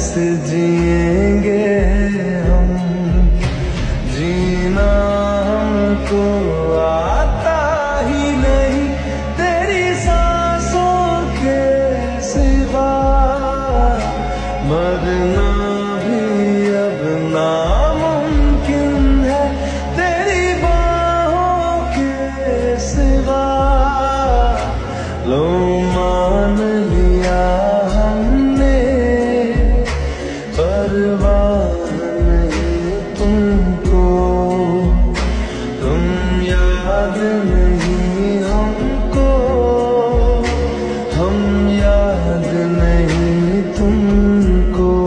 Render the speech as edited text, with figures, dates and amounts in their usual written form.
कैसे जिएंगे हम, जीना हमको आता ही नहीं तेरी सांसों के सिवा, मरना भी अब नामुमकिन है तेरी बाहों के सिवा। लो मान लिया हमने, परवाह नहीं तुमको, तुम याद नहीं हमको, हम याद नहीं तुमको।